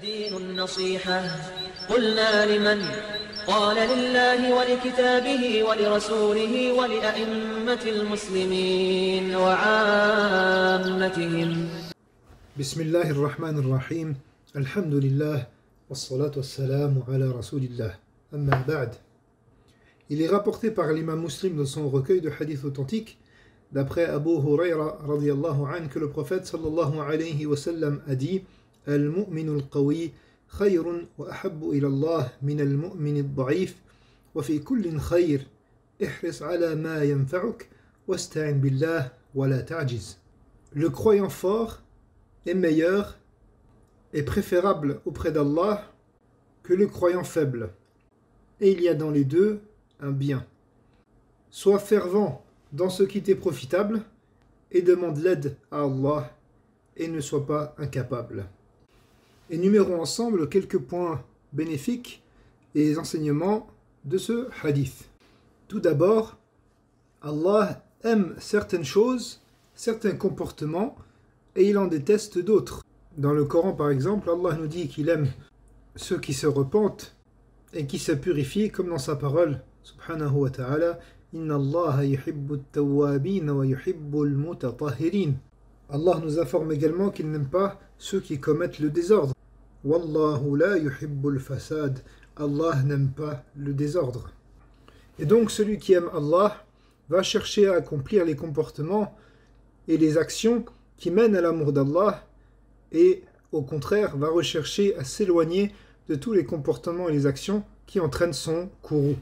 الدين النصيحة قلنا لمن قال لله ولكتابه ولرسوله ولأئمة المسلمين وعامتهم. بسم الله الرحمن الرحيم الحمد لله والصلاة والسلام على رسول الله أما بعد. Il est rapporté par l'imam Muslim dans son recueil de hadiths authentiques d'après Abu Huraira radiyallahu anhu que le prophète sallallahu alayhi wa sallam a dit: Al-mu'minu al-qawi khayrun wa ahabbu ila Allah min al-mu'min al-da'if wa fi kullin khayr ihris ala ma yanfa'uk wasta'in billah wa la ta'jiz. Le croyant fort est meilleur et préférable auprès d'Allah que le croyant faible. Et il y a dans les deux un bien. Sois fervent dans ce qui t'est profitable et demande l'aide à Allah et ne sois pas incapable. Énumérons ensemble quelques points bénéfiques et enseignements de ce hadith. Tout d'abord, Allah aime certaines choses, certains comportements et il en déteste d'autres. Dans le Coran par exemple, Allah nous dit qu'il aime ceux qui se repentent et qui se purifient, comme dans sa parole subhanahu wa ta'ala: Inna Allah yuhibbu at-tawwabin wa yuhibbu al-mutatahhirin. Allah nous informe également qu'il n'aime pas ceux qui commettent le désordre. Wallahu la yuhibbu al-fasad. Allah n'aime pas le désordre. Et donc celui qui aime Allah va chercher à accomplir les comportements et les actions qui mènent à l'amour d'Allah et au contraire va rechercher à s'éloigner de tous les comportements et les actions qui entraînent son courroux.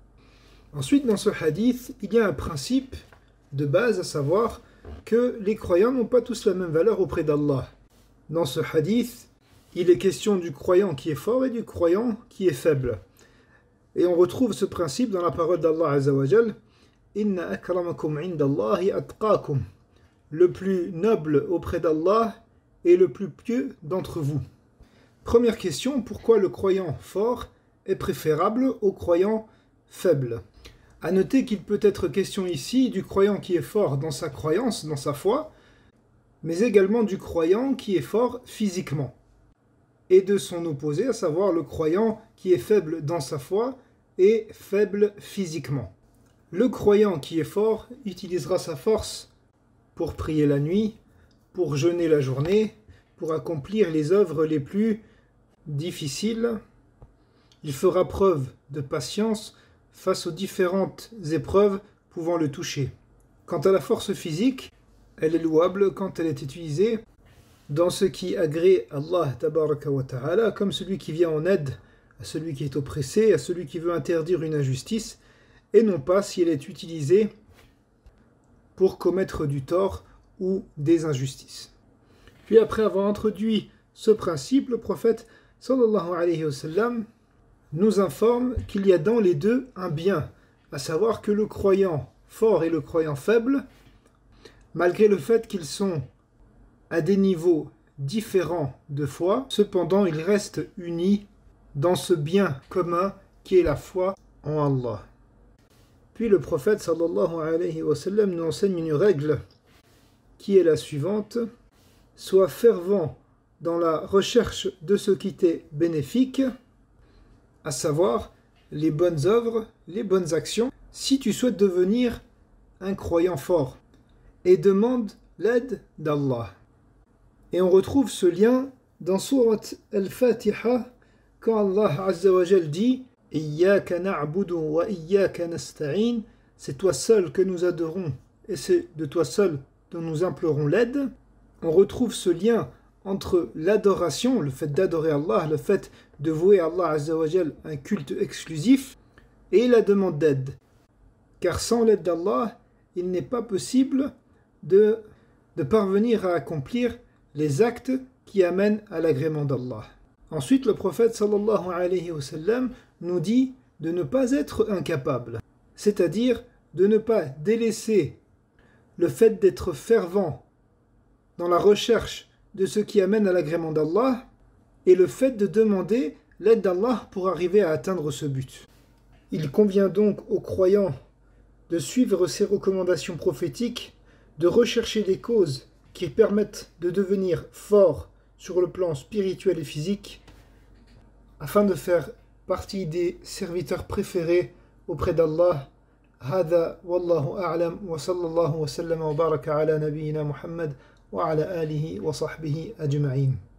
Ensuite, dans ce hadith, il y a un principe de base, à savoir que les croyants n'ont pas tous la même valeur auprès d'Allah. Dans ce hadith, il est question du croyant qui est fort et du croyant qui est faible. Et on retrouve ce principe dans la parole d'Allah Azza wa Jal: Inna akramakum indallahi atqakum. Le plus noble auprès d'Allah est le plus pieux d'entre vous. Première question, pourquoi le croyant fort est préférable au croyant faible? À noter qu'il peut être question ici du croyant qui est fort dans sa croyance, dans sa foi, mais également du croyant qui est fort physiquement, et de son opposé, à savoir le croyant qui est faible dans sa foi et faible physiquement. Le croyant qui est fort utilisera sa force pour prier la nuit, pour jeûner la journée, pour accomplir les œuvres les plus difficiles. Il fera preuve de patience face aux différentes épreuves pouvant le toucher. Quant à la force physique, elle est louable quand elle est utilisée dans ce qui agrée Allah tabaraka wa ta'ala, comme celui qui vient en aide à celui qui est oppressé, à celui qui veut interdire une injustice, et non pas si elle est utilisée pour commettre du tort ou des injustices. Puis après avoir introduit ce principe, le prophète sallallahu alayhi wa sallam nous informe qu'il y a dans les deux un bien, à savoir que le croyant fort et le croyant faible, malgré le fait qu'ils sont à des niveaux différents de foi, cependant ils restent unis dans ce bien commun qui est la foi en Allah. Puis le prophète sallallahu alayhi wa sallam nous enseigne une règle qui est la suivante: sois fervent dans la recherche de ce qui t'est bénéfique, à savoir les bonnes œuvres, les bonnes actions, si tu souhaites devenir un croyant fort, et demande l'aide d'Allah. Et on retrouve ce lien dans Surat Al-Fatiha quand Allah Azza wa Jal dit: Iyyaka na'budu wa iyyaka nasta'in, c'est toi seul que nous adorons et c'est de toi seul dont nous implorons l'aide. On retrouve ce lien entre l'adoration, le fait d'adorer Allah, le fait de vouer à Allah Azza wa Jal un culte exclusif, et la demande d'aide. Car sans l'aide d'Allah, il n'est pas possible de parvenir à accomplir les actes qui amènent à l'agrément d'Allah. Ensuite, le prophète sallallahu alayhi wa sallam nous dit de ne pas être incapable, c'est-à-dire de ne pas délaisser le fait d'être fervent dans la recherche de ce qui amène à l'agrément d'Allah et le fait de demander l'aide d'Allah pour arriver à atteindre ce but. Il convient donc aux croyants de suivre ces recommandations prophétiques, de rechercher des causes qui permettent de devenir forts sur le plan spirituel et physique afin de faire partie des serviteurs préférés auprès d'Allah. هذا والله أعلم وصلى الله وسلم وبارك على نبينا محمد وعلى آله وصحبه أجمعين.